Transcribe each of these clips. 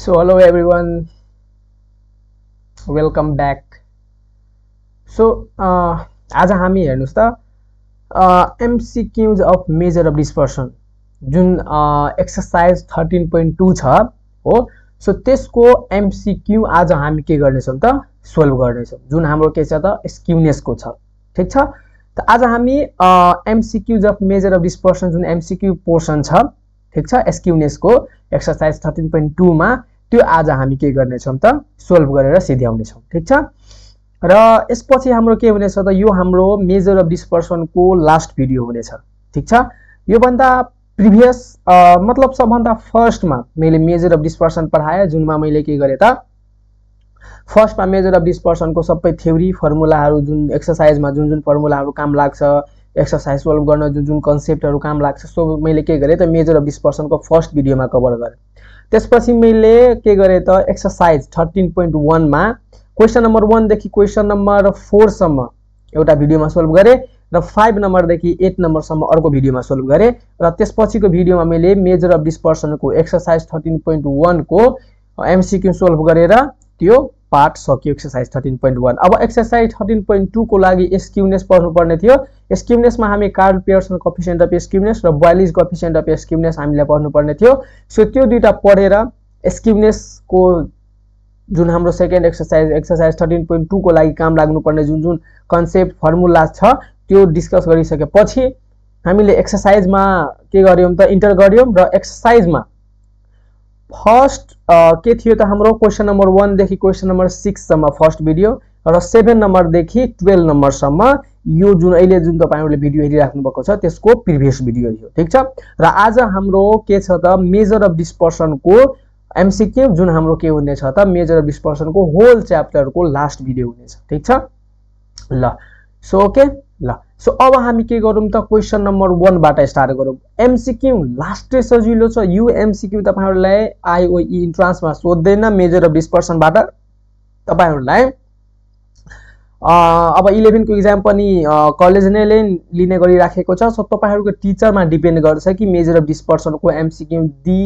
So hello everyone, welcome back. So आज हामी हेर्नुस् त MCQs of measure of dispersion जुन एक्सरसाइज 13.2 छ हो। सो त्यसको MCQ आज हामी के गर्नेछौं त सोल्भ गर्नेछौं, जुन हाम्रो के छ त स्क्यूनेस को छ। ठीक छ, त आज हामी MCQs of measure of dispersion जुन MCQ पोर्सन छ, ठीक छ, स्क्यूनेस को एक्सरसाइज 13.2 मा त्यो आज हामी के गर्नेछौं त सोल्भ गरेर सिध्याउने छौं। ठीक छ, र यसपछि हाम्रो के हुनेछ त यो हाम्रो मेजर अफ डिस्पर्सन को लास्ट भिडियो हुनेछ। ठीक छ, यो भन्दा प्रिभियस मतलब सबभन्दा फर्स्ट मा मैले मेजर अफ डिस्पर्सन पढाए, जुनमा मैले के गरे त फर्स्ट मा मेजर अफ डिस्पर्सन को सबै थ्योरी फर्मुलाहरु जुन एक्सरसाइज मा जुन जुन फर्मुलाहरु काम लाग्छ, एक्सरसाइज सोल्भ गर्न जुन जुन कन्सेप्टहरु काम लाग्छ, सो मैले के गरे त मेजर अफ डिस्पर्सन को फर्स्ट भिडियोमा कभर गरे। त्यसपछि मैले के गरे त एक्सरसाइज 13.1 मा क्वेशन नम्बर 1 देखि क्वेशन नम्बर 4 सम्म एउटा भिडियोमा सोल्भ गरे र 5 नम्बर देखि 8 नम्बर सम्म अर्को भिडियोमा सोल्भ गरे र त्यसपछिको भिडियोमा मैले मेजर अफ डिस्पर्सन को एक्सरसाइज 13.1 को एमसीक्यू सोल्भ गरेर त्यो पार्ट सक्यो एक्सरसाइज 13.1। अब एक्सरसाइज 13.2 को लागि स्क्यूनेस पढ्नु पर्ने थियो। स्क्यूनेस मा हामी Karl Pearson coefficient of skewness र बोइलिज कोएफिसिएन्ट अफ स्क्यूनेस हामीले पढ्नु पर्ने थियो। सो त्यो दुईटा पढेर स्क्यूनेस को जुन हाम्रो सेकेन्ड एक्सरसाइज 13.2 को लागि काम लाग्नु पर्ने जुन जुन कन्सेप्ट फर्मुला छ त्यो डिस्कस गरिसकेपछि हामीले एक्सरसाइज मा के गर्यौं त इन्टर गर्यौं र एक्सरसाइज मा फर्स्ट के थियो त हाम्रो क्वेशन नम्बर 1 देखि क्वेशन नम्बर 6 सम्म फर्स्ट भिडियो र 7 नम्बर देखि 12 नम्बर सम्म यो जुन अहिले जुन तपाईहरुले भिडियो हेरिराख्नु भएको छ त्यसको प्रिभियस भिडियो थियो। ठीक छ, र आज हाम्रो के छ त मेजर अफ डिस्पर्सन को एमसीक्यू जुन हाम्रो के हुने छ त मेजर अफ डिस्पर्सन को होल च्याप्टर को लास्ट भिडियो हुनेछ। ठीक छ, ल सो ओके, ल सो अब हामी के गरौँ त क्वेशन नम्बर 1 बाट स्टार्ट गरौँ। एमसीक्यू लास्टै सजिलो छ। यो एमसीक्यू तपाईहरुलाई आईओई इन्ट्रान्स मा सोध्दैन मेजर अफ डिस्पर्सन बाट तपाईहरुलाई अब 11 को एक्जाम पनि कलेज नै लिने गरिराखेको छ। सो तपाईहरुको टिचर मा डिपेन्ड गर्छ कि मेजर अफ डिस्पर्सन को एमसीक्यू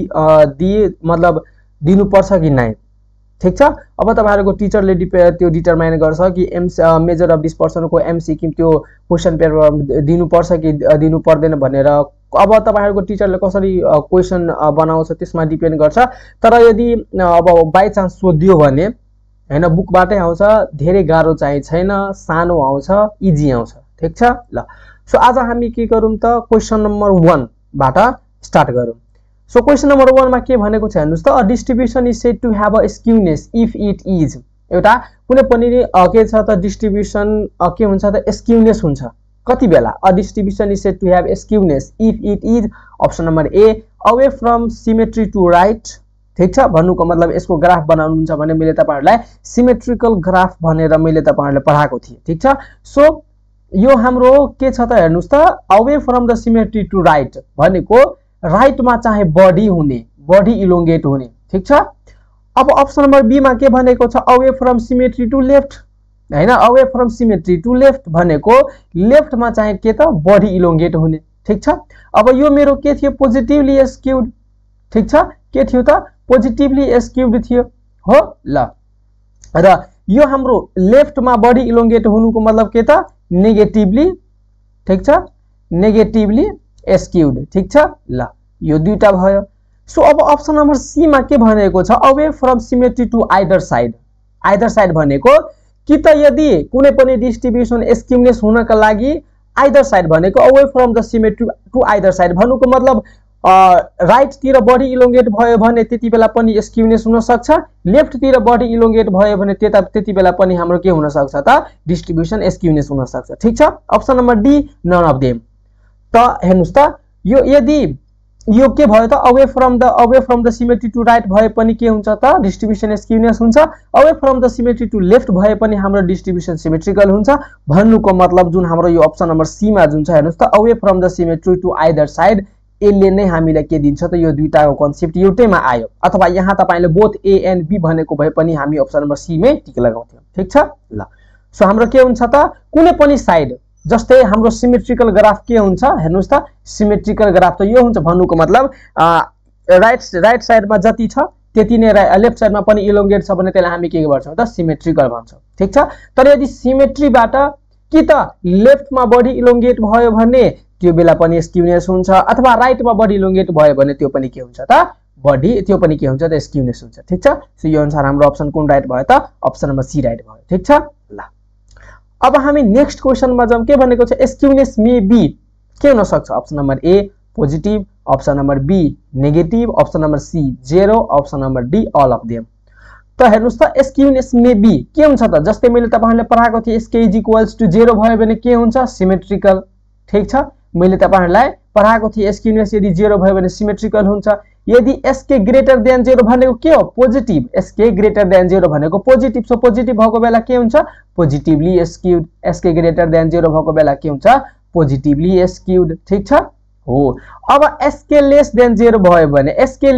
मतलब दिनु पर्छ कि नै। ठीक छ, अब तपाईहरुको टिचरले त्यो डिटरमाइन गर्छ कि मेजर अफ डिस्पर्सन को एमसीक्यू त्यो क्वेशन पेपर दिनु पर्छ कि दिनु पर्दैन भनेर। अब तपाईहरुको टिचरले कसरी क्वेशन बनाउँछ त्यसमा डिपेन्ड गर्छ। तर यदि अब बाइ चान्स सोधियो भने हैन बुकबाटै आउँछ, धेरै गाह्रो चाहिँ छैन, सानो आउँछ, इजी आउँछ। ठीक छ, ल सो आज हामी के गरौँ त क्वेशन नम्बर 1 बाट स्टार्ट गरौँ। सो क्वेशन नम्बर 1 मा के भनेको छ हेर्नुस् त, a distribution is said to have a skewness if it is. एउटा कुनै पनि के छ त डिस्ट्रिब्युसन के हुन्छ त स्क्यूनेस हुन्छ कति बेला। A distribution is said to have skewness if it is option number A away from symmetry to right. ठीक छ, भन्नुको मतलब यसको ग्राफ बनाउनुहुन्छ भने मैले तपाईहरुलाई सिमेट्रिकल ग्राफ भनेर मैले तपाईहरुलाई पढाएको थिए। ठीक छ, सो यो हाम्रो के छ त हेर्नुस् त away from the symmetry to right भनेको राइट मा चाहिँ बडी हुने, बडी इलोंगेट हुने। ठीक छ, अब अप्सन नम्बर बी मा के भनेको छ away from symmetry to left हैन, away from symmetry to left भनेको लेफ्ट मा चाहिँ के त बडी इलोंगेट हुने। ठीक छ, अब यो मेरो के थियो पोजिटिभली स्क्यूड। ठीक छ, के थियो त पोजिटिभली स्क्यूड थियो हो। ल र यो हाम्रो लेफ्ट मा बडी इलोंगेट हुनुको मतलब के त नेगेटिभली। ठीक छ, नेगेटिभली स्क्यूड। ठीक छ, ल यो दुईटा भयो। सो अब अप्सन नम्बर सी मा के भनेको छ away from symmetry to either side. Either side भनेको कि त यदि कुनै पनि डिस्ट्रिब्युसन स्क्यूनेस हुनका लागि आइदर साइड भनेको away from the symmetry to either side भन्नुको मतलब राइट तिर बडी इलोंगेट भयो भने त्यति बेला पनि स्क्यूनेस हुन सक्छ, लेफ्ट तिर बडी इलोंगेट भयो भने त्यति बेला पनि हाम्रो के हुन सक्छ त डिस्ट्रिब्युसन स्क्यूनेस हुन सक्छ। ठीक छ, option number D none of them. त हेर्नुस् त यो यदि यो के भयो त away from the symmetry to right भए पनि के हुन्छ त डिस्ट्रिब्युसन स्क्यूनेस हुन्छ, away from the symmetry to left भए पनि हाम्रो डिस्ट्रिब्युसन सिमेट्रिकल हुन्छ। भन्नुको मतलब जुन हाम्रो यो अप्सन नम्बर सी मा जुन छ हेर्नुस् त away from the symmetry to either side यसले नै हामीलाई के दिन्छ त यो दुईटाको कन्सेप्ट एउटैमा आयो। अथवा यहाँ तपाईले बोथ ए एन्ड बी भनेको भए पनि हामी अप्सन नम्बर सी मै टिक लगाउँथ्यौं। ठीक छ, ल सो हाम्रो के हुन्छ त कुनै पनि साइड जस्तै हाम्रो सिमेट्रिकल ग्राफ के हुन्छ हेर्नुस् त सिमेट्रिकल ग्राफ त यो हुन्छ भन्नुको मतलब राइट साइड में जति छ त्यति नै लेफ्ट साइडमा पनि इलोंगेट छ भने त्यसलाई हामी के गर्छौं त सिमेट्रिकल भन्छौं ठीक छ तर यदि सिमेट्रीबाट कि त लेफ्टमा बढी इलोंगेट भयो भने त्यो बेला पनि स्क्यूनेस हुन्छ अथवा राइटमा बढी इलोंगेट भयो भने त्यो पनि के हुन्छ त स्क्यूनेस हुन्छ ठीक छ सो यो अनुसार हाम्रो अप्सन कुन राइट भयो त अप्सन नम्बर सी राइट भयो ठीक छ ल अब हामी नेक्स्ट क्वेशनमा जाउँ के भनेको छ स्क्यूनेस मे बी के हुन सक्छ option number A positive option number B negative option number C 0 option number D all of them त हेर्नुस् त स्क्यूनेस मे बी के हुन्छ त जस्तै मैले तपाईहरुले पढाएको थिए sk = 0 भयो भने के हुन्छ सिमेट्रिकल ठीक छ मैले तपाईहरुलाई पढाएको थिए स्क्यूनेस यदि 0 भयो भने सिमेट्रिकल हुन्छ यदि sk > 0 भनेको के हो पोजिटिभ sk > 0 भनेको पोजिटिभ सो पोजिटिभ भएको बेला के हुन्छ पोजिटिभली स्क्यूड sk > 0 भएको बेला के हुन्छ पोजिटिभली स्क्यूड ठीक छ हो अब sk < 0 भयो भने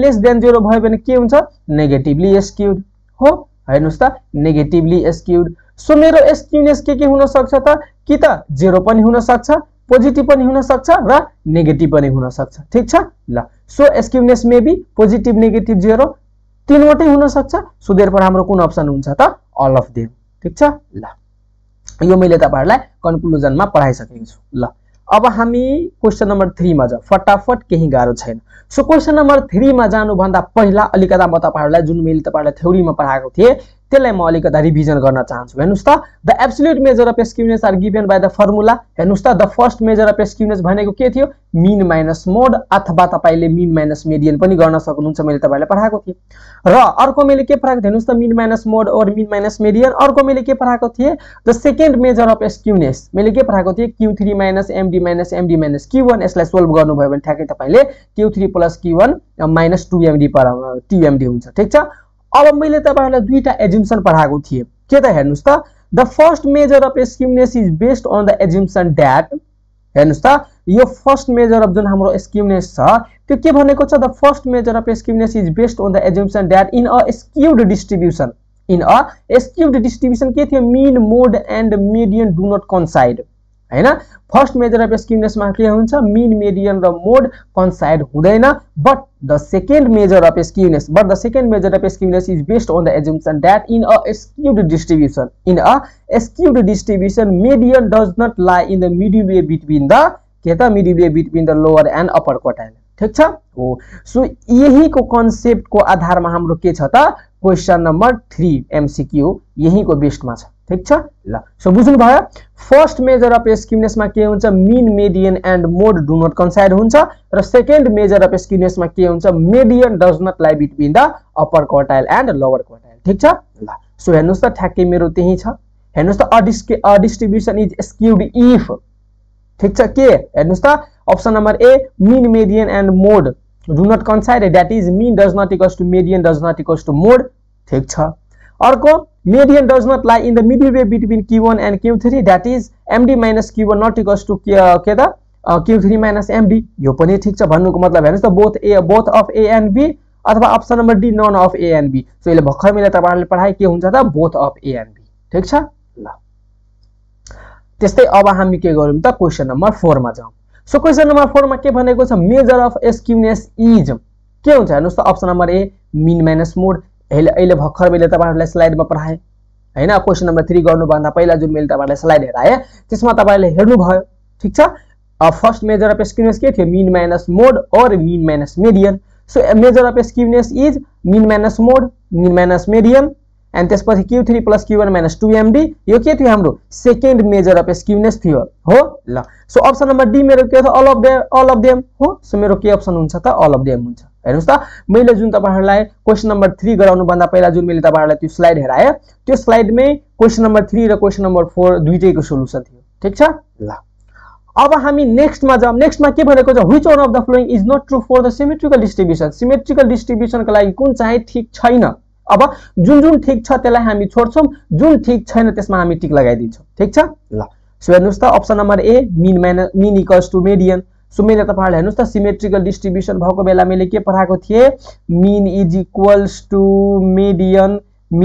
के हुन्छ नेगेटिभली स्क्यूड हो हेर्नुस् त नेगेटिभली स्क्यूड सो मेरो स्क्यूनेस के हुन सक्छ त कि त 0 पनि हुन सक्छ पोजिटिभ पनि हुन सक्छ र नेगेटिभ पनि हुन सक्छ ठीक छ ल so skewness may be positive negative 0 तीनवटै हुन सक्छ सो देयरफोर हाम्रो कुन अप्सन हुन्छ त अल अफ देम ठीक छ ल यो मैले तपाईहरुलाई कन्क्लुजनमा पढाइसकेको छु ल अब हामी क्वेशन नम्बर 3 मा जाऊ फटाफट केही गाह्रो छैन सो क्वेशन नम्बर 3 मा जानु भन्दा पहिला अलिकता म तपाईहरुलाई जुन मैले तपाईहरुलाई थ्योरीमा पढाएको थिए त्यसलाई म अलिकता रिभिजन गर्न चाहन्छु हेर्नुस् त the absolute measure of skewness are given by the formula हेर्नुस् त the first measure of skewness भनेको के थियो मीन माइनस मोड अथवा तपाईले मीन माइनस मेडियन पनि गर्न सक्नुहुन्छ मैले तपाईलाई पढाएको थिए र अर्को मैले के पढाएको थिए हेर्नुस् त मीन माइनस मोड और मीन माइनस मेडियन अर्को मैले के पढाएको थिए the second measure of skewness मैले के पढाएको थिए q3 - md - q1 यसलाई सोल्भ गर्नु भयो भने ठ्याक्कै तपाईले q3 + q1 - 2md पर 2md हुन्छ ठीक छ अब मैले तपाईहरुलाई दुईटा एजम्पसन पढाएको थिए के त हेर्नुस् त the first measure of skewness is based on the assumption that हेर्नुस् त यो फर्स्ट मेजर अफ जुन हाम्रो स्क्यूनेस छ त्यो के भनेको छ the first measure of skewness is based on the assumption that in a skewed distribution के थियो mean mode and median do not coincide हैन फर्स्ट मेजर अफ स्क्यूनेस मा के हुन्छ मीन मेडियन र मोड कोइन्साइड हुँदैन but the second measure of skewness is based on the assumption that in a skewed distribution median does not lie in the middle way between the lower and upper quartile ठीक छ हो so यही को concept को आधारमा हाम्रो के छ त क्वेशन नम्बर 3 एमसीक्यू यही को बेस्ड मा छ ठीक छ ल सो बुझ्नु भयो फर्स्ट मेजर अफ स्क्यूनेस मा के हुन्छ mean median and mode do not coincide हुन्छ र सेकेन्ड मेजर अफ स्क्यूनेस मा के हुन्छ median does not lie between the upper quartile and lower quartile ठीक छ ल सो हेर्नुस् त ठ्याक्कै मेरो त्यही छ हेर्नुस् त a distribution is skewed if ठीक छ के हेर्नुस् त option number A mean median and mode do not coincide that is mean does not equals to median does not equals to mode ठीक छ अर्को median does not lie in the middle way between q1 and q3 that is md minus q1 not equals to के त q3 minus md यो पनि ठीक छ भन्नुको मतलब हेर्नुस् त both of a and b अथवा option number D none of a and b so यसले भर्खर मैले तपाईहरुले पढाए के हुन्छ त both of a and b ठीक छ ल त्यस्तै अब हामी के गरौँ त क्वेशन नम्बर 4 मा जाउँ सो क्वेशन नम्बर 4 मा के भनेको छ मेजर अफ स्क्यूनेस इज के हुन्छ हेर्नुस् त option number A mean minus mode अहिले भर्खर मैले तपाईहरुलाई स्लाइडमा पढाए हैन क्वेशन नम्बर 3 गर्नु भन्दा पहिला जुन मैले तपाईहरुलाई स्लाइड हेराए त्यसमा तपाईहरुले हेर्नु भयो ठीक छ फर्स्ट मेजर अफ स्क्यूनेस के थियो मीन माइनस मोड और mean minus median so measure of skewness is mean minus mode mean minus median and त्यसपछि q3 + q1 - 2md यो के थियो हाम्रो सेकेन्ड मेजर अफ स्क्यूनेस थियो हो ल सो अप्सन नम्बर डी मेरो के थियो अल अफ देम हो सो मेरो के अप्सन हुन्छ त अल अफ देम हुन्छ हेर्नुस् त मैले जुन तपाईहरुलाई क्वेशन नम्बर 3 गराउनु भन्दा पहिला जुन मैले तपाईहरुलाई त्यो स्लाइड हेराए त्यो स्लाइडमै क्वेशन नम्बर 3 र क्वेशन नम्बर 4 दुईटैको सोलुसन थियो ठीक छ ल अब हामी नेक्स्ट मा जाम नेक्स्ट मा के भनेको छ which one of the following is not true for the symmetrical distribution को लागि कुन चाहिँ ठीक छैन अब जुन ठीक छ त्यसलाई हामी छोड्छौं जुन ठीक छैन त्यसमा हामी टिक लगाइदिन्छौं ठीक छ ल सो हेर्नुस् त option number A mean equals to median so मैले तपाईहरुले हेर्नुस् त सिमेट्रिकल डिस्ट्रिब्युसन भएको बेला मैले के पढाएको थिए mean is equals to median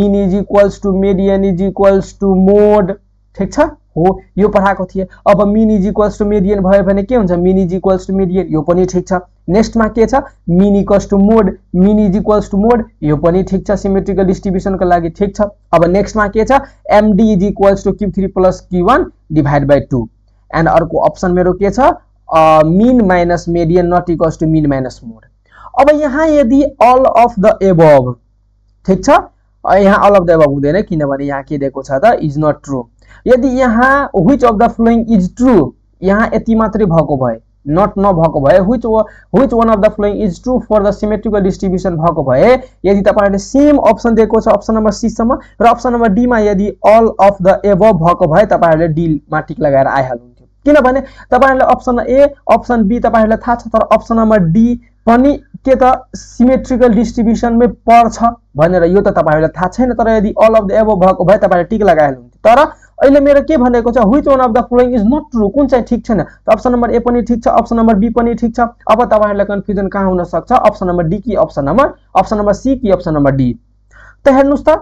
is equals to mode ठीक छ हो यो पढाएको थिए अब mean is equals to median भयो भने के हुन्छ mean is equals to median यो पनि ठीक छ नेक्स्टमा के छ mean equals to mode, mean is equals to mode, यो पनि ठीक छ सिमेट्रिकल डिस्ट्रिब्युसनको लागि ठीक छ। अब नेक्स्टमा के छ MD is equals to Q3 plus Q1 divide by 2 and अर्को अप्सन मेरो के छ mean minus median not equals to mean minus mode. अब यहाँ यदि अल अफ द एबभ ठीक छ, यहाँ अल अफ द एबभ हुँदैन किनभने यहाँ के दिएको छ त इज नट ट्रू। यदि यहाँ which of the following is true, यहाँ यति मात्रै भएको भए नट नभएको भए which one of the following is true for the symmetrical distribution भएको भए, यदि तपाईहरुले सेम अप्सन दिएको छ अप्सन नम्बर सी सम्म र अप्सन नम्बर डी मा यदि अल अफ द एबभ भएको भए तपाईहरुले डी मा टिक लगाएर आइहाल्नुहुन्थ्यो। किनभने तपाईहरुले अप्सन ए अप्सन बी तपाईहरुले थाहा छ, तर अप्सन नम्बर डी पनि के त सिमेट्रिकल डिस्ट्रिब्युसनमै पर्छ भनेर यो त तपाईहरुले थाहा छैन, तर यदि अल अफ द एबभ भएको भए तपाईहरुले टिक लगाइहाल्नुहुन्थ्यो। तर अहिले मेरो के भनेको छ which one of the following is not true, कुन चाहिँ ठीक छैन, त अप्सन नम्बर ए पनि ठीक छ अप्सन नम्बर बी पनि ठीक छ। अब तपाईहरुलाई कन्फ्युजन कहाँ हुन सक्छ अप्सन नम्बर डी कि अप्सन नम्बर सी कि अप्सन नम्बर डी। त हेर्नुस् त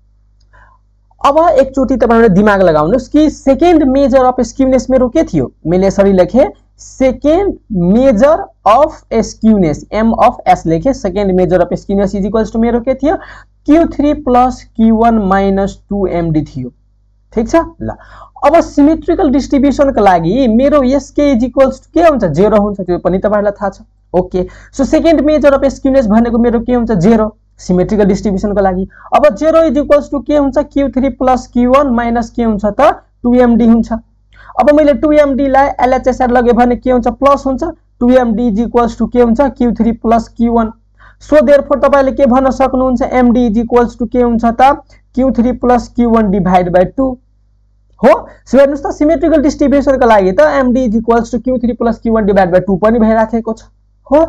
अब एकचोटी तपाईहरुले दिमाग लगाउनुस् कि सेकेन्ड मेजर अफ स्क्युनेस मेरो के थियो, मैले यसरी लेखे second measure of skewness M of S लेखे, second measure of skewness is equals to मेरो के थियो Q3 plus Q1 minus 2MD थियो ठीक छ। ल अब सिमेट्रिकल डिस्ट्रिब्युसनको लागि मेरो एसके इज इक्वल्स टु के हुन्छ 0 हुन्छ, त्यो पनि तपाईहरुलाई थाहा छ। Okay so second measure of skewness भनेको मेरो के हुन्छ 0 सिमेट्रिकल डिस्ट्रिब्युसनको लागि। अब 0 इज इक्वल्स टु के हुन्छ Q3 प्लस Q1 माइनस के हुन्छ त 2MD हुन्छ। अब मैले 2MD लाई LHSR लगे भने के हुन्छ प्लस हुन्छ, 2MD इज इक्वल्स टु के हुन्छ Q3 plus Q1। So therefore तपाईले के भन्न सक्नुहुन्छ MD इज इक्वल्स टु के हुन्छ त Q3 plus Q1 divide by 2 हो। सो हेर्नुस् त सिमेट्रिकल डिस्ट्रिब्युसनको लागि त MD is equals to Q3 plus Q1 divide by 2 पनि भइराखेको छ हो।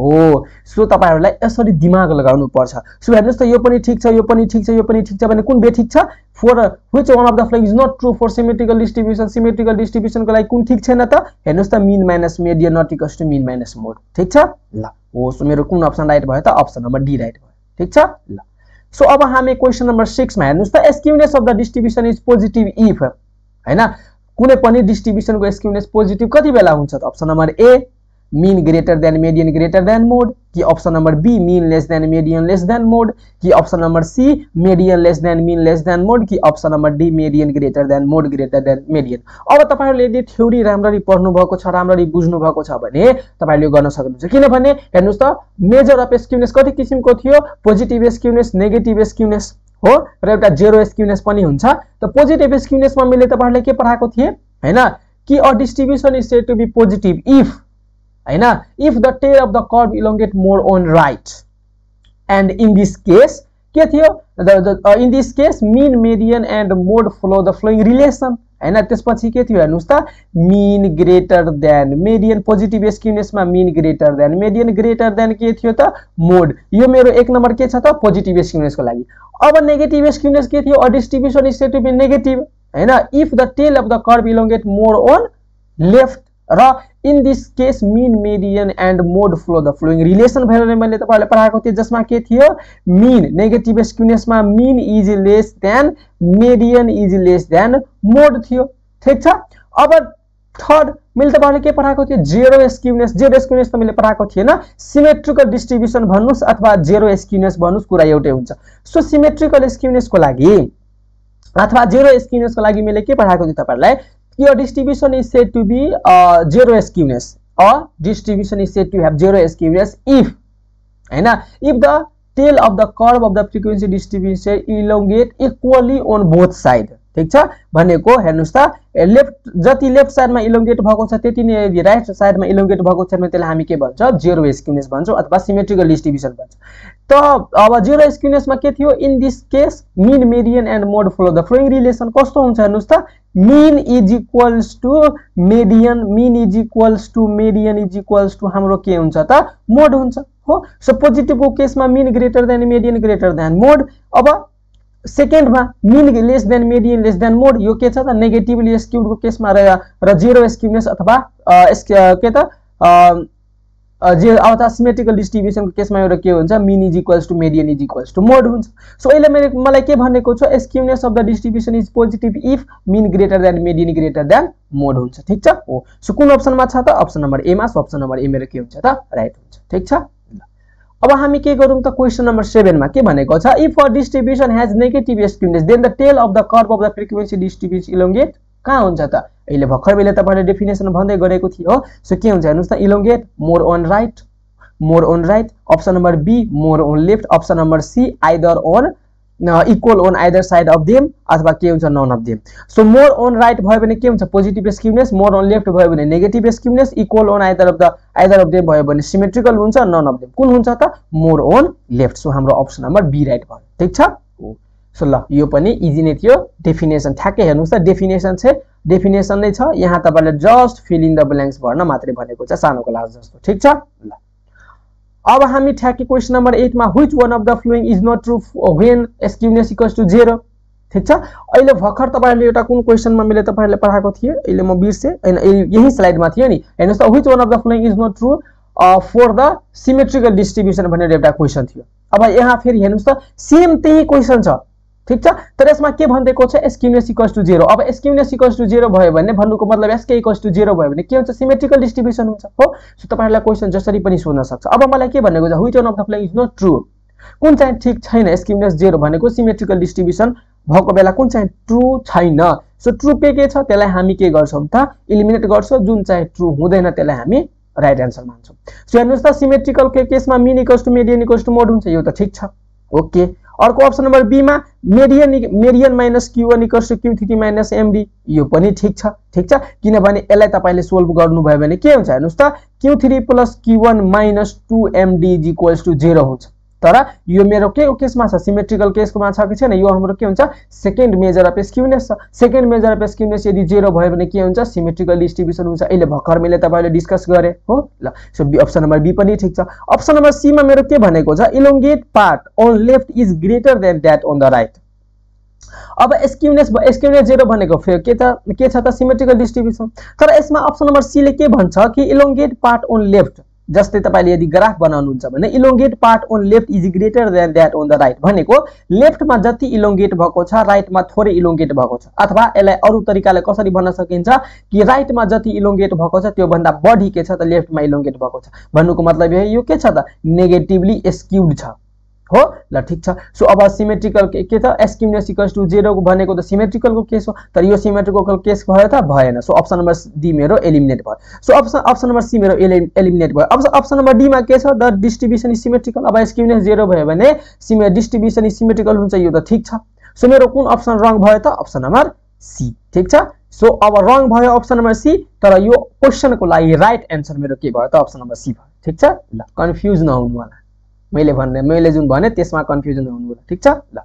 सो तपाईहरुलाई यसरी दिमाग लगाउनु पर्छ। सो हेर्नुस् त यो पनि ठीक छ यो पनि ठीक छ यो पनि ठीक छ भने कुन बे ठीक छ for which one of the following is not true for symmetrical distribution, symmetrical डिस्ट्रिब्युसनको लागि कुन ठीक छैन त हेर्नुस् त mean minus median not equals to mean minus mode ठीक छ। ल हो सो मेरो कुन अप्सन राइट भयो त अप्सन नम्बर डी राइट भयो ठीक छ। ल सो अब हामी क्वेशन नम्बर 6 मा हेर्नुस् त skewness of the distribution is positive if हैन कुनै पनि डिस्ट्रिब्युसनको स्क्युनेस पोजिटिभ कति बेला हुन्छ त option number A mean greater than median greater than mode, कि option number B mean less than median less than mode, कि option number C median less than mean less than mode, कि option number D median greater than mode greater than median. अब तपाईहरुले यदि theory राम्ररी पढ्नु भएको छ राम्ररी बुझ्नु भएको छ भने तपाईहरुले गर्न सक्नुहुन्छ। किनभने हेर्नुस् त मेजर अफ स्क्युनेस कति किसिमको थियो पोजिटिभ स्क्युनेस नेगेटिभ स्क्युनेस हो र एउटा जेरो स्क्युनेस पनि हुन्छ। त पोजिटिभ स्क्युनेसमा मैले तपाईहरुले के पढाएको थिए हैन कि a distribution is said to be positive if हैन if the tail of the curve elongate more on right end in this case के थियो in this case mean median and mode flow the following relation हैन। त्यसपछि के थियो हेर्नुस् त mean greater than median positive स्क्युनेसमा mean greater than median greater than के थियो त मोड। यो मेरो एक नम्बर के छ त पोजिटिभ स्क्युनेसको लागि। अब नेगेटिभ स्क्युनेस के थियो a distribution is said to be negative हैन if the tail of the curve elongate more on left र in this case mean median and mode flow the following relation भनेर मैले तपाईहरुलाई पढाएको थिए जसमा के थियो मीन नेगेटिभ स्क्युनेसमा mean is less than median is less than mode थियो ठीक छ। अब थर्ड मैले तपाईहरुलाई के पढाएको थिए जेरो स्क्युनेस त मैले पढाएको थिएन सिमेट्रिकल डिस्ट्रिब्युसन भन्नुस् अथवा जेरो स्क्युनेस भन्नुस् कुरा एउटै हुन्छ। सो सिमेट्रिकल स्क्युनेसको लागि अथवा जेरो स्क्युनेसको लागि मैले के पढाएको थिए तपाईहरुलाई कि a distribution is said to be zero skewness. A distribution is said to have zero skewness if हैन if the tail of the curve of the frequency distribution elongate equally on both side ठीक छ। भनेको हेर्नुस् त left जति left साइडमा elongate भएको छ त्यति नै यदि राइट साइडमा इलोंगेट भएको छ भने त्यसलाई हामी के भन्छ जेरो स्क्युनेस भन्छौं अथवा सिमेट्रिकल डिस्ट्रिब्युसन भन्छौं। त अब जेरो स्क्युनेसमा के थियो in this case mean median and mode flow the following relation कस्तो हुन्छ हेर्नुस् त mean is equals to median mean is equals to median is equals to हाम्रो के हुन्छ त मोड हुन्छ हो। सो पोजिटिभको केसमा mean greater than median greater than mode. अब सेकेन्डमा mean less than median less than mode यो के छ त नेगेटिभली स्क्युड को केसमा र जेरो स्क्युनेस अथवा के त जे अर्थात् सिमेट्रिकल डिस्ट्रिब्युसनको केसमा एउटा के हुन्छ, mean is equals to median is equals to mode हुन्छ। सो अहिले मलाई के भनेको छ, skewness of the distribution is positive if mean greater than median greater than mode हुन्छ। ठिक छ हो। सो कुन अप्सनमा छ त, अप्सन नम्बर ए मा। सो अप्सन नम्बर ए मेरो के हुन्छ त, राइट हुन्छ। ठिक छ। अब हामी के गरौँ त, क्वेसन नम्बर 7 मा के भनेको छ, if a distribution has negative skewness then the tail of the curve of the frequency distribution elongate कहाँ हुन्छ त, अहिले भर्खर मैले तपाईहरुले डेफिनेसन भन्दै गरेको थियो हो। सो के हुन्छ हेर्नुस् त, elongate more on right, more on right. Option number B more on left. Option number C either on equal on either side of them, अथवा के हुन्छ none of them. So more on right भयो भने के हुन्छ, positive skewness. More on left भयो भने negative skewness. Equal on either of them भयो भने सिमेट्रिकल हुन्छ। नन अफ देम कुन हुन्छ त, मोर ऑन लेफ्ट। सो हाम्रो अप्सन नम्बर बी राइट भयो। ठीक छ। सो ल यो पनि इजी नै थियो। डेफिनेसन ठ्याक्कै हेर्नुस् त, डेफिनेसन नै छ, यहाँ तपाईले just fill in the blanks भर्न मात्रै भनेको छ, सानो क्लास जस्तो। ठीक छ। ल अब हामी ठ्याक्कै क्वेसन नम्बर 8 मा which one of the following is not true when skewness equals to 0। ठीक छ। अहिले भर्खर तपाईहरुले एउटा कुन क्वेसनमा मैले तपाईहरुले पढाएको थिए, अहिले म बिर्से, यही स्लाइडमा थियो नि। हेर्नुस् त, which one of the following is not true for the symmetrical distribution भनेर एउटा क्वेसन थियो। अब यहाँ फेरि हेर्नुस् त, सेम त्यही क्वेसन छ। ठीक छ। तर यसमा के भन्दैको छ, स्क्युनेस इक्वल्स टु 0। अब स्क्युनेस इक्वल्स टु 0 भयो भने भन्नुको मतलब एसके इक्वल्स टु 0 भयो भने के हुन्छ, सिमेट्रिकल डिस्ट्रिब्युसन हुन्छ हो। सो तपाईहरुलाई क्वेसन जसरी पनि सोध्न सक्छ। अब मलाई के भनेको छ, which one of the following is not true, कुन चाहिँ ठीक छैन, स्क्युनेस 0 भनेको सिमेट्रिकल डिस्ट्रिब्युसन भएको बेला कुन चाहिँ ट्रू छैन। सो ट्रू के छ, त्यसलाई हामी के गर्छौं त, इलिमिनेट गर्छौं। जुन चाहिँ ट्रू हुँदैन त्यसलाई हामी राइट आन्सर मान्छौं। सो हेर्नुस् त, सिमेट्रिकल के केसमा mean equals to median equals to mode हुन्छ, यो त ठीक छ। ओके। अर्को अप्सन नम्बर बी मा median minus Q1 equals to Q3 minus MD, यो पनि ठीक छ। ठीक छ। किनभने यसलाई तपाईले सोल्भ गर्नुभयो भने के हुन्छ हेर्नुस् त, Q3 plus Q1 minus 2MD is equals to 0 हुन्छ। तर यो मेरो के केसमा छ, सिमेट्रिकल केसमा छ कि छैन, यो हाम्रो के हुन्छ, सेकेन्ड मेजर अफ स्क्युनेस छ। सेकेन्ड मेजर अफ स्क्युनेस यदि 0 भयो भने के हुन्छ, सिमेट्रिकल डिस्ट्रिब्युसन हुन्छ। अहिले भर्खर मैले तपाईले डिस्कस गरे हो। ल सो अप्सन नम्बर बी पनि ठीक छ। अप्सन नम्बर सी मा मेरो के भनेको छ, elongate part on left is greater than that on the right. अब स्क्युनेस 0 भनेको फेरि के छ त, सिमेट्रिकल डिस्ट्रिब्युसन। तर यसमा अप्सन नम्बर सी ले के भन्छ कि इलोंगेट पार्ट अन लेफ्ट, जस्तै तपाईले यदि ग्राफ बनाउनुहुन्छ भने elongate part on left is greater than that on the right भनेको लेफ्टमा जति इलोंगेट भएको छ राइटमा थोरै इलोंगेट भएको छ। अथवा यसलाई अरु तरिकाले कसरी भन्न सकिन्छ कि राइटमा जति इलोंगेट भएको छ त्यो भन्दा बढी के छ त लेफ्टमा इलोंगेट भएको छ। भन्नुको मतलब यो के छ त, नेगेटिभली स्क्युड छ हो। ल ठीक छ। सो अब सिमेट्रिकल के त, स्क्युनेस इक्वल्स टु 0 भनेको त सिमेट्रिकलको केस हो। तर यो सिमेट्रिकल केस भयो त भएन। सो अप्सन नम्बर डी मेरो एलिमिनेट भयो। सो अप्सन नम्बर सी मेरो एलिमिनेट भयो। अब अप्सन नम्बर डी मा के छ, द डिस्ट्रिब्युसन इज सिमेट्रिकल। अब स्क्युनेस 0 भयो भने डिस्ट्रिब्युसन इज सिमेट्रिकल हुन्छ, यो त ठीक छ। सो मेरो कुन अप्सन रङ भयो त, अप्सन नम्बर सी। ठीक छ। सो अब रङ भयो अप्सन नम्बर सी, तर यो क्वेशनको लागि राइट आन्सर मेरो के भयो त, अप्सन नम्बर सी भयो। ठीक छ। ल कन्फ्युज नहुनु होला, मैले जुन भने त्यसमा कन्फ्युजन हुनु होला। ठीक छ। ल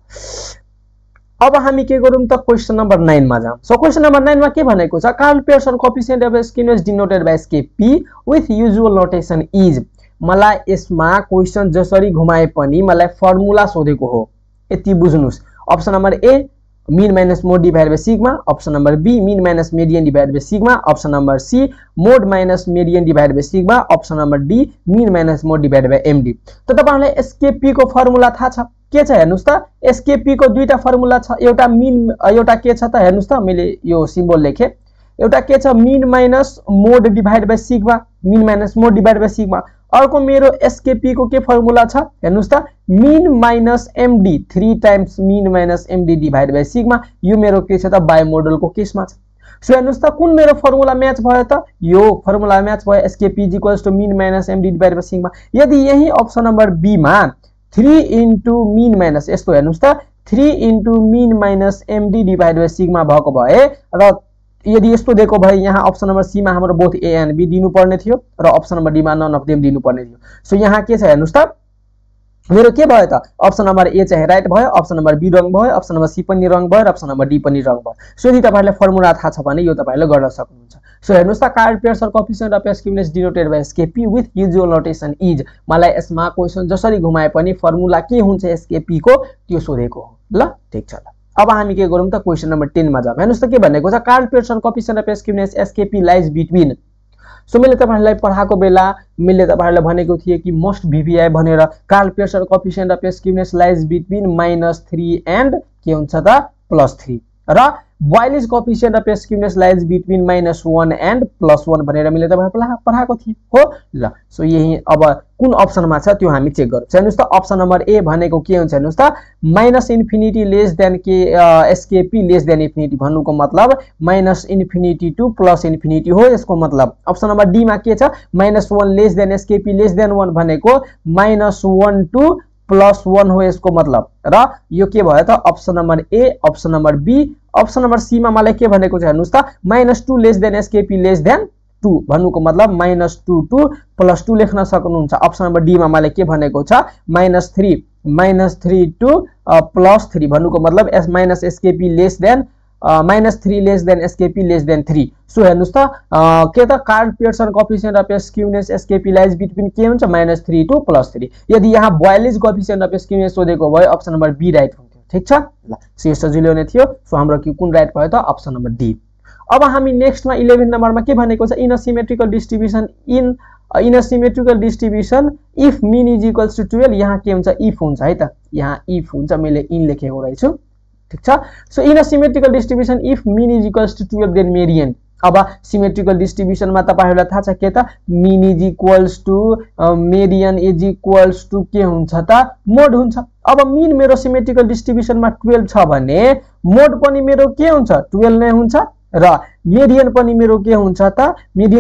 अब हामी के गरौँ त, क्वेशन नम्बर 9 मा जाम। सो क्वेशन नम्बर 9 मा के भनेको छ, Karl Pearson coefficient of skewness denoted by Skp with usual notation is. मलाई यसमा क्वेशन जसरी घुमाए पनि मलाई फर्मुला सोधेको हो, यति बुझ्नुस्। Option number A mean minus mode divide by sigma. Option number B mean minus median divide by sigma. Option number C mode minus median divide by sigma. Option number D mean minus mode divide by MD। त तपाईहरुलाई Skp को formula थाहा छ के छ, हेर्नुस् त। Skp को दुईटा फर्मुला छ, एउटा मीन एउटा के छ त, हेर्नुस् त मैले यो सिम्बल लेखे। एउटा के छ, mean minus mode divide by sigma, mean minus mode divide by sigma. अर्को मेरो Skp को के फर्मुला छ, हेर्नुस् त, mean minus MD 3 times mean minus MD divide by sigma. यो मेरो के छ त, बाइमोडल को केसमा छ। सो हेर्नुस् त, कुन मेरो फर्मुला म्याच भयो त, यो फर्मुला म्याच भयो, Skp is equals to mean minus MD divide by sigma. यदि यही अप्सन नम्बर बी मा 3 इन्टु मीन माइनस, यस्तो हेर्नुस् त, 3 into mean minus MD divide by sigma भएको भए र यदि यस्तो दिएको भए यहाँ अप्सन नम्बर सी मा हाम्रो बोथ ए एन्ड बी दिनु पर्ने थियो र अप्सन नम्बर डी मा नन अफ देम दिनु पर्ने थियो। सो यहाँ के छ हेर्नुस् त, मेरो के भयो त, अप्सन नम्बर ए चाहिँ राइट भयो, अप्सन नम्बर बी रङ भयो, अप्सन नम्बर सी पनि रङ भयो र अप्सन नम्बर डी पनि रङ भयो। सो यदि तपाईहरुलाई फर्मुला थाहा छ भने यो तपाईहरुले गर्न सक्नुहुन्छ। सो हेर्नुस् त, Karl Pearson coefficient of skewness denoted by Skp with usual notation is. मलाई यसमा क्वेशन जसरी घुमाए पनि फर्मुला के हुन्छ Skp को त्यो सोधेको हो। ल ठीक छ। अब हामी के गरौँ त, क्वेशन नम्बर 10 मा जाम। हेर्नुस् त के भनेको छ, Karl Pearson coefficient of skewness Skp lies between so मैले तपाईहरुलाई पढाएको बेला मैले तपाईहरुलाई भनेको थिए कि मोस्ट VPI भनेर Karl Pearson coefficient of skewness lies between -3 and के हुन्छ त +3 र Bowley's coefficient of skewness lies between -1 and +1 भनेर मैले तपाईहरुलाई पढाएको थिए हो ल। सो यही अब कुन अप्सनमा छ त्यो हामी चेक गरौँ। हेर्नुस् त अप्सन नम्बर ए भनेको के हुन्छ हेर्नुस् त -इन्फिनिटी लेस देन के एसकेपी लेस देन इन्फिनिटी भन्नुको मतलब -इन्फिनिटी टु +इन्फिनिटी हो यसको मतलब। अप्सन नम्बर डी मा के छ -1 less than SKP less than 1 भनेको -1 टु +1 हो यसको मतलब र यो के भयो त option number A option number B. Option number C मा मलाई के भनेको छ हेर्नुस् त -2 less than SKP less than 2 भन्नुको मतलब -2 टु +2 लेख्न सक्नुहुन्छ। अप्सन नम्बर डी मा मलाई के भनेको छ -3 टु +3 भन्नुको मतलब -SKP less than -3 less than SKP less than 3। So हेर्नुस् त के त Karl Pearson coefficient of skewness SKP lies between के हुन्छ -3 टु +3। यदि यहाँ बोइलिज कोएफिसिएन्ट अफ एस्क्युनेस सोधेको भए अप्सन नम्बर बी राइट हुन्थ्यो। ठीक छ ल। सो यो सजिलो नै थियो। सो हाम्रो कुन राइट भयो त अप्सन नम्बर डी। अब हामी नेक्स्टमा 11 नम्बरमा के भनेको छ in a symmetrical distribution in a symmetrical distribution if mean is equals to 12 यहाँ के हुन्छ इफ हुन्छ है त यहाँ इफ हुन्छ मैले इन लेखेको रहेछु। ठीक छ। So in a symmetrical distribution if mean is equals to 12 then median. अब सिमेट्रिकल डिस्ट्रिब्युसनमा तपाईहरुलाई थाहा छ के त mean is equals to median is equals to के हुन्छ त मोड हुन्छ। अब मीन मेरो सिमेट्रिकल डिस्ट्रिब्युसनमा 12 छ भने मोड पनि मेरो के हुन्छ 12 नै हुन्छ र मेडियन पनि मेरो के हुन्छ त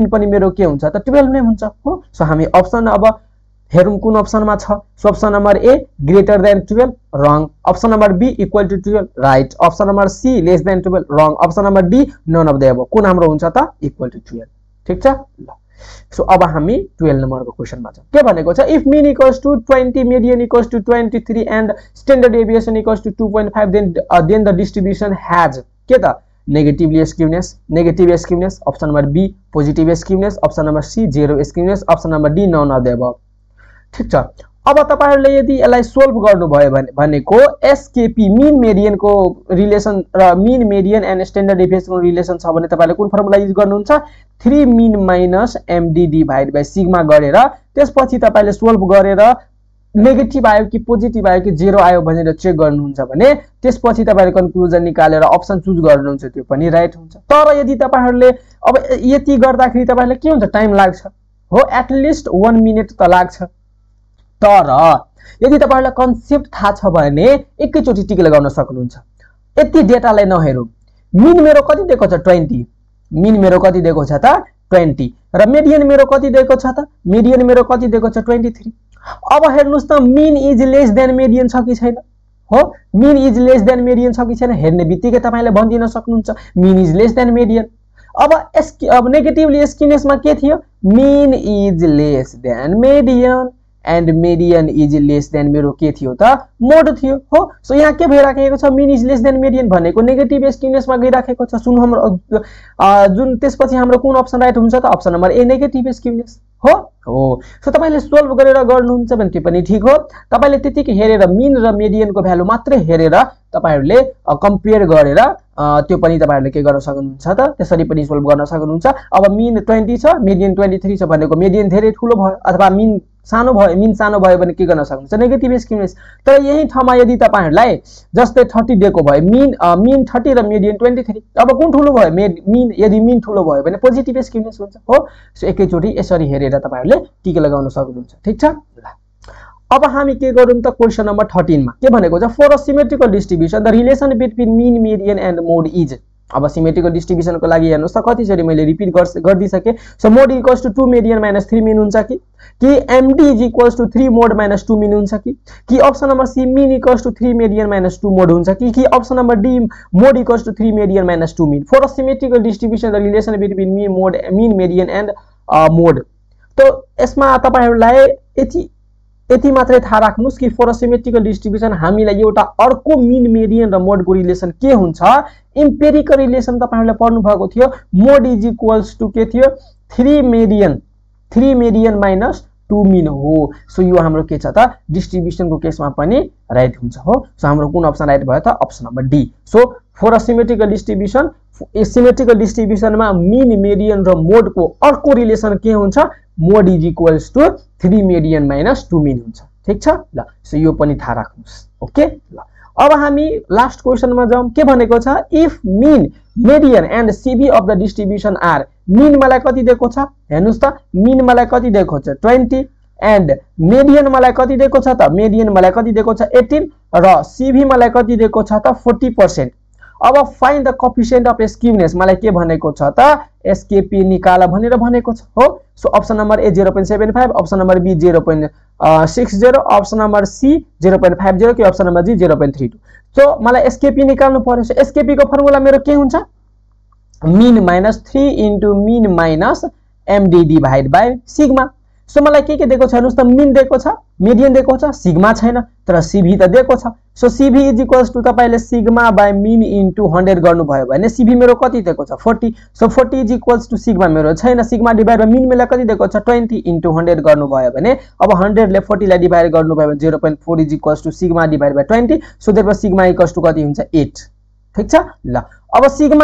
12 नै हुन्छ हो। सो हामी अप्सन अब हेरौं कुन अप्सनमा छ। So option number A greater than 12 wrong. Option number B equal to 12 right. Option number C less than 12 wrong. Option number D none of the above कुन हाम्रो हुन्छ त इक्वल टु 12। ठीक छ ल। सो अब हामी 12 नम्बरको क्वेशनमा छौं। के भनेको छ if mean equals to 20 median equals to 23 and standard deviation equals to 2.5 then the distribution has के त negatively skewness. Option number B positive skewness. Option number C zero skewness. Option number D none of the above. ठीक छ। अब तपाईहरुले यदि यसलाई solve गर्नु भयो भनेको एसकेपी मीन मेडियन को रिलेसन र mean median and standard deviation को रिलेसन छ भने तपाईले कुन फर्मुला युज गर्नुहुन्छ 3 mean minus MD divide by sigma गरेर त्यसपछि तपाईले सोल्भ गरेर नेगेटिभ आयो कि पोजिटिभ आयो कि जेरो आयो भनेर चेक गर्नुहुन्छ भने त्यसपछि तपाईले कन्क्लुजन निकालेर अप्सन चुज गर्नुहुन्छ त्यो पनि राइट हुन्छ। तर यदि तपाईहरुले अब यति गर्दाखेरि तपाईलाई के हुन्छ टाइम लाग्छ हो एटलिस्ट 1 मिनेट त लाग्छ। तर यदि तपाईहरुलाई कन्सेप्ट थाहा छ भने एकैचोटी टिक लगाउन सक्नुहुन्छ। यति डेटालाई नहेरौं। मीन मेरो कति दिएको छ 20 मीन मेरो कति दिएको छ त 20 र मेडियन मेरो कति दिएको छ त मेडियन मेरो कति दिएको छ 23। अब हेर्नुस् त mean is less than median छ कि छैन हो mean is less than median छ कि छैन हेर्ने बित्तिकै तपाईले भनिदिन सक्नुहुन्छ mean is less than median. अब नेगेटिभली स्क्युनेसमा के थियो mean is less than median and median is less than मेरो के थियो त मोड थियो हो। सो यहाँ के भइराखेको छ mean is less than median भनेको नेगेटिभ स्क्युनेसमा गइराखेको छ। सुन हाम्रो जुन त्यसपछि हाम्रो कुन अप्सन राइट हुन्छ त option number A negative skewness हो। सो तपाईले सोल्भ गरेर गर्नुहुन्छ भने त्यो पनि ठीक हो। तपाईले त्यतिकै हेरेर मीन र मेडियनको भ्यालु मात्रै हेरेर तपाईहरुले कम्पेयर गरेर त्यो पनि तपाईहरुले के गर्न सक्नुहुन्छ त त्यसरी पनि सोल्भ गर्न सक्नुहुन्छ। अब मीन 20 छ मेडियन 23 छ भनेको मेडियन धेरै ठूलो भयो अथवा मीन सानो भयो भने के गर्न सक्नुहुन्छ नेगेटिभ स्क्युनेस। तर यही ठाउँमा यदि तपाईहरुलाई जस्तै 30 दिएको भए मीन 30 र मेडियन 23 अब कुन ठूलो भयो मीन यदि मीन ठूलो भयो भने पोजिटिभ स्क्युनेस हुन्छ हो। सो एकैचोटी यसरी हेरेर तपाईहरुले टिक लगाउन सक्नुहुन्छ। ठीक छ ल। अब हामी के गरौँ त क्वेशन नम्बर 13 मा के भनेको छ for a symmetrical distribution the relation between mean median and mode is. अब सिमेट्रिकल डिस्ट्रिब्युसनको लागि हेर्नुस् त कतिचोटी मैले रिपिट गर्दिसके। So mode equals to 2 median minus 3 mean हुन्छ कि MD is equals to 3 mode minus 2 mean हुन्छ कि option number C mean equals to 3 median minus 2 mode हुन्छ कि option number D mode equals to 3 median minus 2 mean. For a symmetrical distribution the relation between mean median and mode. त यसमा तपाईहरुलाई यति मात्रै थाहा राख्नुस् कि फर अ सिमेट्रिकल डिस्ट्रिब्युसन हामीलाई एउटा अर्को मीन मेडियन र मोडको रिलेसन के हुन्छ इम्पेरिकल रिलेसन तपाईहरुले पढ्नु भएको थियो। मोड इज इक्वल्स टु के थियो 3 मेडियन माइनस 2 मीन हो। सो यो हाम्रो के छ त डिस्ट्रिब्युसनको केसमा पनि राइट हुन्छ हो। सो हाम्रो कुन अप्सन राइट भयो त option number D. So for a symmetrical distribution symmetrical डिस्ट्रिब्युसनमा मिन मेडियन र मोडको अर्को रिलेसन के हुन्छ mode is equals to 3 median minus 2 mean हुन्छ ठीक छ ल सो यो पनि थाहा राख्नुस् ओके ल अब हामी लास्ट क्वेशनमा जाउँ के भनेको छ if mean median and CV of the distribution are mean मलाई कति दिएको छ हेर्नुस् त मिन मलाई कति दिएको छ 20 एन्ड मेडियन मलाई कति दिएको छ त मेडियन मलाई कति दिएको छ 18 र सीबी मलाई कति दिएको छ त 40%। अब find the coefficient of skewness मलाई के भनेको छ त एसकेपी निकाल भनेर भनेको छ हो so option number A 0.75 option number B 0.60 option number C 0.50 कि अप्सन नम्बर जी 0.32 सो मलाई एसकेपी निकाल्नु पर्यो सो एसकेपी को फर्मुला मेरो के हुन्छ mean minus 3 into mean minus MD divide by sigma so मलाई के दिएको छ हेर्नुस् त मिन दिएको छ मेडियन दिएको छ सिग्मा छैन तर सीभी त दिएको छ so CV is equals to तपाईले सिग्मा बाइ मिन इन्टु 100 गर्नुभयो भने सीभी मेरो कति दिएको छ 40 so 40 is equals to sigma मेरो छैन सिग्मा डिभाइड बाइ मिन मलाई कति दिएको छ 20 इन्टु 100 गर्नुभयो भने अब 100 ले 40 लाई डिभाइड गर्नुभयो भने 0.4 is equals to sigma divide by 20 so there sigma equals to कति हुन्छ 8 ठीक छ ल अब सिग्मा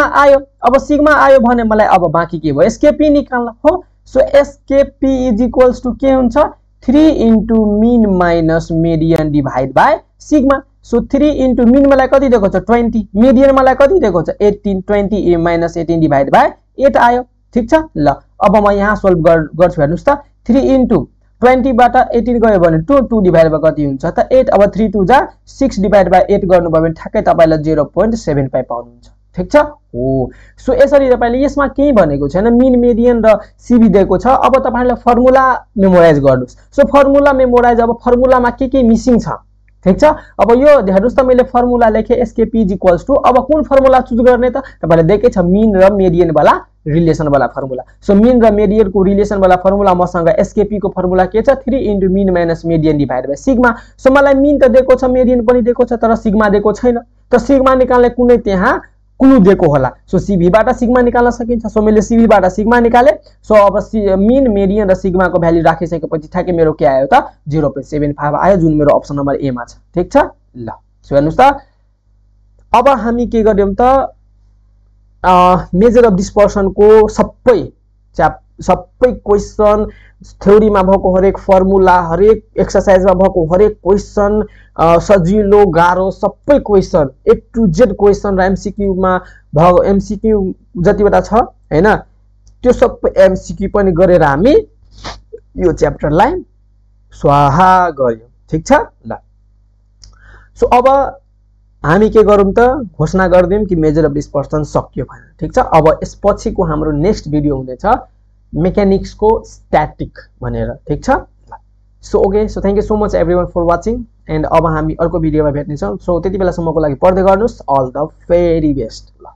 आयो भने मलाई अब बाँकी के भयो एसकेपी निकाल्न हो so SKP is equals to के हुन्छ 3 into mean minus median divide by sigma so 3 into mean मलाई कति दिएको छ 20 मेडियन मलाई कति दिएको छ 18 20 माइनस 18 डिभाइड बाइ 8 आयो ठीक छ ल अब म यहाँ सोल्भ गर्छु हेर्नुस् त 3 इन्टु 20 बाट 18 गयो भने 2 डिभाइड बाइ कति हुन्छ त 8 अब 3 2 जा 6 डिभाइड बाइ 8 गर्नुभयो भने ठ्याक्कै तपाईलाई 0.75 पाउनुहुन्छ ठीक छ हो सो यसरी तपाईले यसमा केही भनेको छैन मिन मेडियन र सीबी दिएको छ अब तपाईहरुले फर्मुला मेमोराइज गर्नुस् सो फर्मुला मेमोराइज अब फर्मुलामा के मिसिङ छ ठीक छ अब यो हेर्नुस् त मैले फर्मुला लेखे एसकेपी इज इक्वल्स टु अब कुन फर्मुला चुज गर्ने त तपाईले देखे छ मिन र मेडियन वाला रिलेसन वाला फर्मुला सो मिन र मेडियन को रिलेसन वाला फर्मुला मसँग एसकेपी को फर्मुला के छ 3 into mean minus median divide by sigma so मलाई मिन त दिएको छ मेडियन पनि दिएको छ तर सिग्मा दिएको छैन त सिग्मा निकाल्ने कुनै त्यहाँ क्लु दिएको होला सो सीबी बाट सिग्मा निकाल्न सकिन्छ सो मैले सीबी बाट सिग्मा निकाले सो अब मिन मेडियन र सिग्मा को भ्यालु राखिसकेपछि ठ्याक्कै मेरो के आयो त 0.75 आयो जुन मेरो अप्सन नम्बर ए मा छ ठीक छ ल सो हेर्नुस् त अब हामी के गर्यौं त मेजर अफ डिस्पर्सन को सबै क्वेशन थ्योरीमा भएको हरेक फर्मुला हरेक एक्सरसाइजमा भएको हरेक क्वेशन सजिलो गाह्रो सबै question A to Z question र एमसीक्यू मा भएको एमसीक्यू जतिवटा छ हैन त्यो सबै एमसीक्यू पनि गरेर हामी यो च्याप्टरलाई स्वाहा गर्यौं ठीक छ ल सो अब हामी के गरौँ त घोषणा गर्दियौं कि मेजर अफ डिस्पर्सन सक्यो भनेर ठीक छ अब यसपछिको हाम्रो नेक्स्ट भिडियो हुनेछ मेकानिक्स को स्टैटिक भनेर ठीक छ so okay so thank you so much everyone for watching and अब हामी अर्को भिडियोमा भेट्ने छौं सो त्यति बेलासम्मको लागि पढ्दै गर्नुस् अल द भेरी बेस्ट ल